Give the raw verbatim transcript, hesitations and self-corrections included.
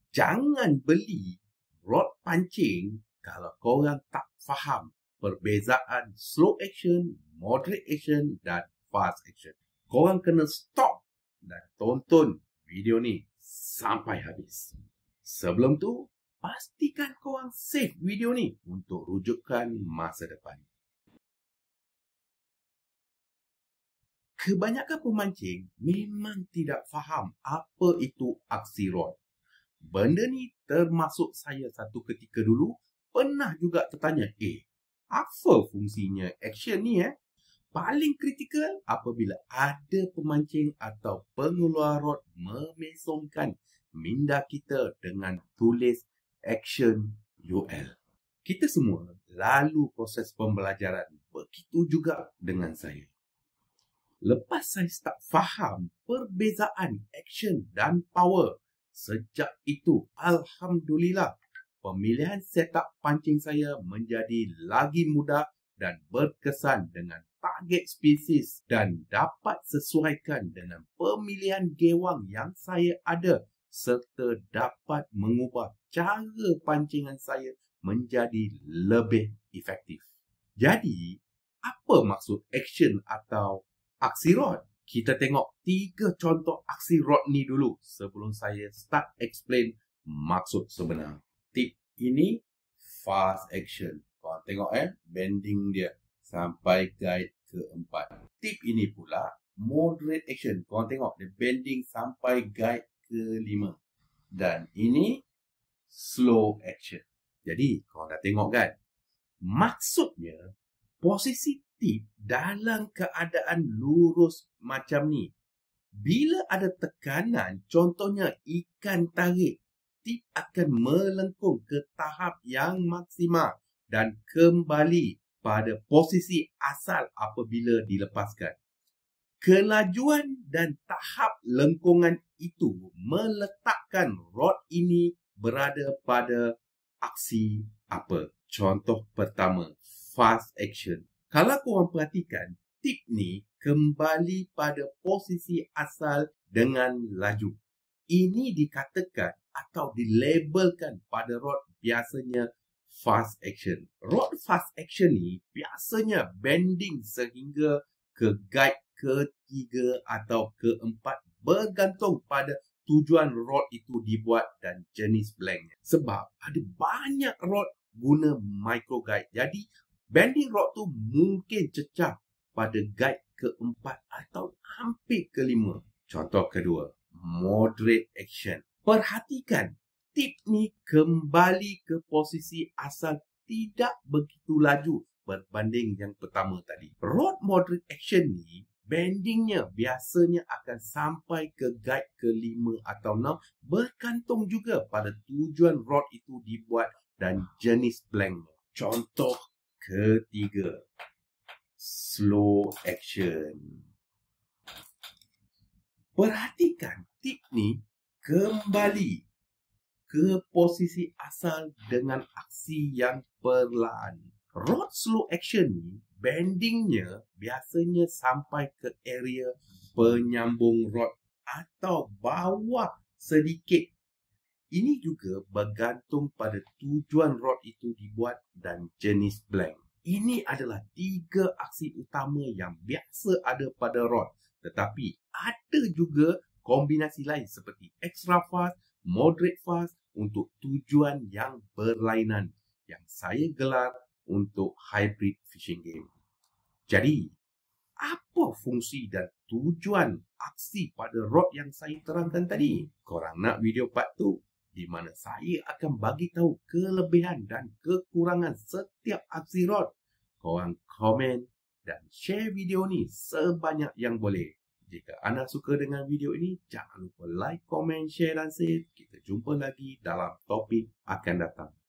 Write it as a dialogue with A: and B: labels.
A: Jangan beli rod pancing kalau korang tak faham perbezaan slow action, moderate action dan fast action. Korang kena stop dan tonton video ni sampai habis. Sebelum tu, pastikan korang save video ni untuk rujukan masa depan. Kebanyakan pemancing memang tidak faham apa itu aksi rod. Benda ni termasuk saya satu ketika dulu pernah juga tertanya, eh, apa fungsinya action ni eh? Paling kritikal apabila ada pemancing atau pengeluar rod memesongkan minda kita dengan tulis action U L. Kita semua lalu proses pembelajaran, begitu juga dengan saya. Lepas saya start faham perbezaan action dan power, sejak itu, Alhamdulillah, pemilihan setup pancing saya menjadi lagi mudah dan berkesan dengan target spesies dan dapat sesuaikan dengan pemilihan gewang yang saya ada serta dapat mengubah cara pancingan saya menjadi lebih efektif. Jadi, apa maksud action atau aksi rod? Kita tengok tiga contoh aksi rod ni dulu sebelum saya start explain maksud sebenar. Tip ini fast action. Korang tengok eh, bending dia sampai guide keempat. Tip ini pula moderate action. Korang tengok dia bending sampai guide kelima. Dan ini slow action. Jadi korang dah tengok kan? Maksudnya posisi tip dalam keadaan lurus macam ni. Bila ada tekanan, contohnya ikan tarik, tip akan melengkung ke tahap yang maksimal dan kembali pada posisi asal apabila dilepaskan. Kelajuan dan tahap lengkungan itu meletakkan rod ini berada pada aksi apa? Contoh pertama, fast action. Kalau korang perhatikan, tip ni kembali pada posisi asal dengan laju. Ini dikatakan atau dilabelkan pada rod biasanya fast action. Rod fast action ni biasanya bending sehingga ke guide ketiga atau keempat bergantung pada tujuan rod itu dibuat dan jenis blanknya. Sebab ada banyak rod guna micro guide. Jadi bending rod tu mungkin cecah pada guide keempat atau hampir kelima. Contoh kedua, moderate action. Perhatikan, tip ni kembali ke posisi asal tidak begitu laju berbanding yang pertama tadi. Rod moderate action ni, bendingnya biasanya akan sampai ke guide kelima atau enam bergantung juga pada tujuan rod itu dibuat dan jenis blanknya. Contoh ketiga, slow action. Perhatikan, tip ni kembali ke posisi asal dengan aksi yang perlahan. Rod slow action ni, bendingnya biasanya sampai ke area penyambung rod atau bawah sedikit. Ini juga bergantung pada tujuan rod itu dibuat dan jenis blank. Ini adalah tiga aksi utama yang biasa ada pada rod. Tetapi ada juga kombinasi lain seperti extra fast, moderate fast untuk tujuan yang berlainan yang saya gelar untuk hybrid fishing game. Jadi, apa fungsi dan tujuan aksi pada rod yang saya terangkan tadi? Korang nak video part tu di mana saya akan bagi tahu kelebihan dan kekurangan setiap aksi rod? Korang komen dan share video ni sebanyak yang boleh. Jika anda suka dengan video ini, jangan lupa like, komen, share dan save. Kita jumpa lagi dalam topik akan datang.